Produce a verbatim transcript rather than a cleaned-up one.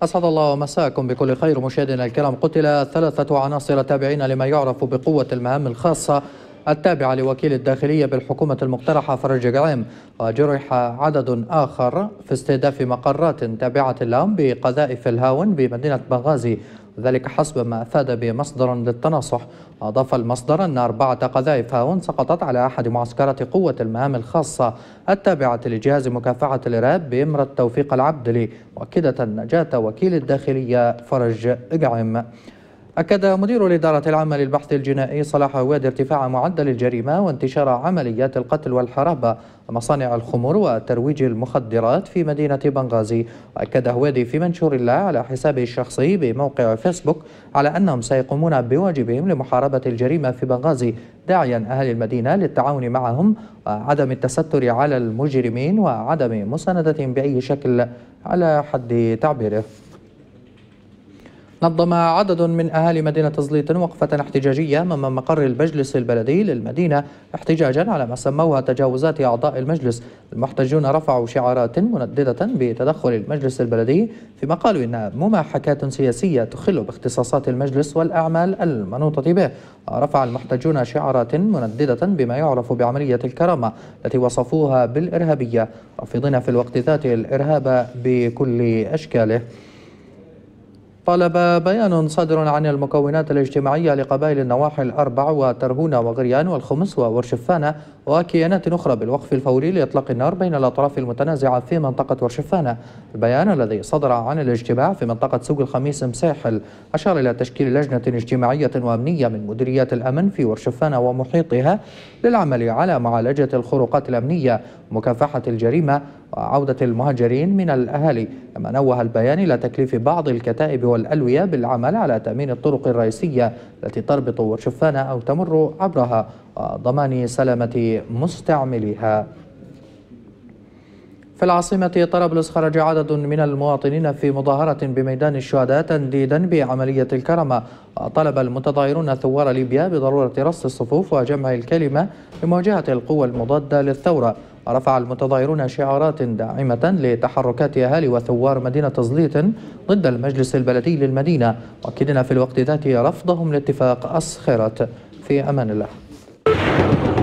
أسعد الله مساءكم بكل خير مشاهدينا الكرام. قتل ثلاثة عناصر تابعين لما يعرف بقوة المهام الخاصة التابعة لوكيل الداخلية بالحكومة المقترحة فرج جعيم، وجرح عدد آخر في استهداف مقرات تابعة لهم بقذائف الهاون بمدينة بنغازي، وذلك حسب ما أفاد بمصدر للتناصح. أضاف المصدر أن أربعة قذائف هاون سقطت على أحد معسكرات قوة المهام الخاصة التابعة لجهاز مكافحة الإرهاب بإمرة توفيق العبدلي، مؤكدة نجاة وكيل الداخلية فرج جعيم. أكد مدير الإدارة العامة للبحث الجنائي صلاح هوادي ارتفاع معدل الجريمة وانتشار عمليات القتل والحرابة ومصانع الخمور وترويج المخدرات في مدينة بنغازي. وأكد هوادي في منشور له على حسابه الشخصي بموقع فيسبوك على أنهم سيقومون بواجبهم لمحاربة الجريمة في بنغازي، داعيا أهل المدينة للتعاون معهم وعدم التستر على المجرمين وعدم مساندتهم بأي شكل على حد تعبيره. نظم عدد من أهالي مدينة زليط وقفة احتجاجية أمام مقر المجلس البلدي للمدينة احتجاجا على ما سموها تجاوزات أعضاء المجلس. المحتجون رفعوا شعارات منددة بتدخل المجلس البلدي، فيما قالوا إنها مماحكات سياسية تخل باختصاصات المجلس والأعمال المنوطة به. رفع المحتجون شعارات منددة بما يعرف بعملية الكرامة التي وصفوها بالإرهابية، رافضين في الوقت ذاته الإرهاب بكل أشكاله. طالب بيان صادر عن المكونات الاجتماعية لقبائل النواحي الأربع وترهونة وغريان والخمس وورشفانة وكيانات أخرى بالوقف الفوري لإطلاق النار بين الأطراف المتنازعة في منطقة ورشفانة. البيان الذي صدر عن الاجتماع في منطقة سوق الخميس مساحل أشار إلى تشكيل لجنة اجتماعية وأمنية من مديريات الأمن في ورشفانة ومحيطها للعمل على معالجة الخروقات الأمنية ومكافحة الجريمة وعودة المهاجرين من الأهالي. كما نوه البيان إلى تكليف بعض الكتائب والألوية بالعمل على تأمين الطرق الرئيسية التي تربط ورشفانة أو تمر عبرها وضمان سلامة مستعمليها. في العاصمة طرابلس خرج عدد من المواطنين في مظاهرة بميدان الشهداء تنديدا بعملية الكرامة، وطلب المتظاهرون ثوار ليبيا بضرورة رص الصفوف وجمع الكلمة لمواجهة القوى المضادة للثورة. ورفع المتظاهرون شعارات داعمة لتحركات أهالي وثوار مدينة زليط ضد المجلس البلدي للمدينة، مؤكدين في الوقت ذاته رفضهم لاتفاق أسخرت. في أمان الله.